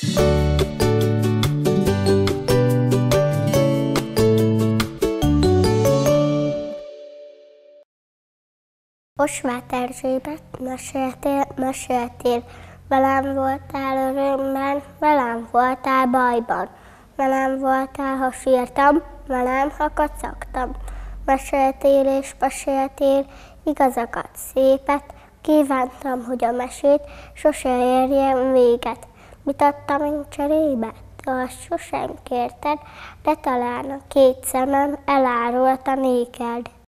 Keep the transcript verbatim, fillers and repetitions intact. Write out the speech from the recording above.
Osváth Erzsébet, meséltél, meséltél, velem voltál örömben, velem voltál bajban, velem voltál, ha sírtam, velem, ha kacagtam. Meséltél és meséltél igazakat, szépet, kívántam, hogy a mesét sose érjen véget. Mit adtam én cserébe? Te azt sosem kérted, de talán a két szemem elárulta néked.